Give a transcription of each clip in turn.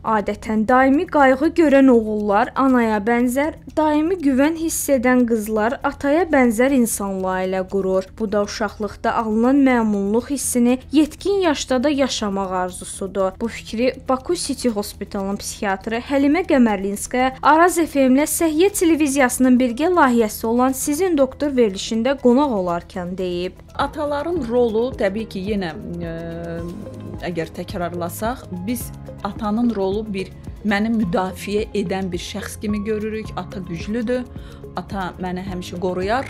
Adətən daimi qayğı görən oğullar anaya bənzər, daimi güvən hiss edən qızlar ataya bənzər insanla ailə qurur. Bu da uşaqlıqda alınan məmnunluq hissini yetkin yaşda da yaşamaq arzusudur. Bu fikri Baku City Hospitalın psixiatrı Həlimə Qəmərlinskaya Araz FM-lə Səhiyyə televiziyasının birgə layihəsi olan Sizin Doktor verilişində qonaq olarkən deyib. Ataların rolu təbii ki, yenə əgər təkrarlasaq, biz atanın rolu məni müdafiə edən bir şəxs kimi görürük. Ata güclüdür, ata məni həmişə qoruyar,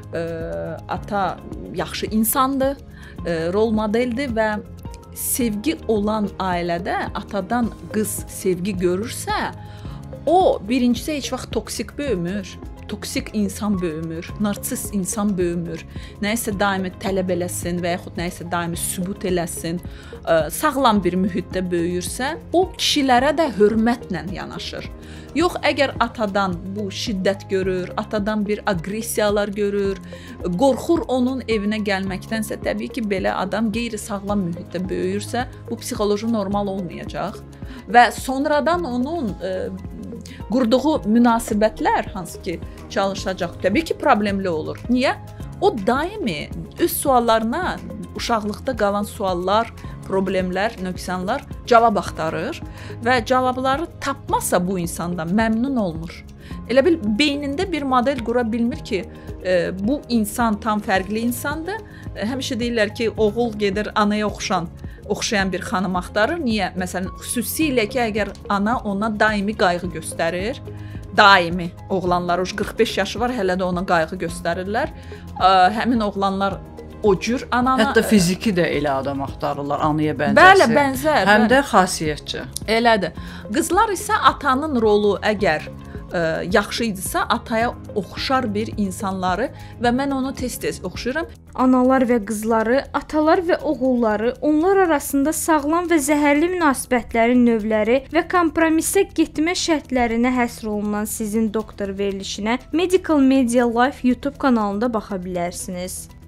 ata yaxşı insandır, rol modeldir və sevgi olan ailədə atadan qız sevgi görürsə, o birincisi heç vaxt toksik böyümür. Toksik insan böyümür, narsist insan böyümür. Nəyisə daimi tələb eləsin və yaxud nəyisə daimi sübut eləsin, sağlam bir mühitdə böyüyürsə, o kişilərə də hörmətlə yanaşır. Yox, əgər atadan bu şiddət görür, atadan bir aqressiyalar görür, qorxur onun evinə gəlməkdənsə, təbii ki, belə adam qeyri-sağlam mühitdə böyüyürsə, bu psixoloji normal olmayacaq və sonradan onun qurduğu münasibətlər, hansı ki, çalışacaq, təbii ki, problemli olur. Niyə? O daimi öz suallarına, uşaqlıqda qalan suallar, problemlər, nöqsanlar cavab axtarır və cavabları tapmasa bu insandan məmnun olmur. Elə bil, beynində bir model qura bilmir ki, bu insan tam fərqli insandır. Həmişə deyirlər ki, oğul gedir anaya oxşayan bir xanım axtarır. Niyə? Məsələn, xüsusilə ki, əgər ana ona daimi qayğı göstərir, daimi oğlanlar, 45 yaşı var, hələ də ona qayğı göstərirlər. Həmin oğlanlar o cür anana... Hətta fiziki də elə adam axtarırlar, anaya bənzərsə. Bəli, bənzər. Həm də xasiyyətçi. Elədir. Qızlar isə atanın rolu əgər yaxşı idisə, ataya oxşar bir insanları və mən onu tez-tez oxşayıram. Analar və qızları, atalar və oğulları, onlar arasında sağlam və zəhərli münasibətlərin növləri və kompromisə getmə şərtlərinə həsr olunan Sizin Doktor verilişinə Medical Media Life YouTube kanalında baxa bilərsiniz.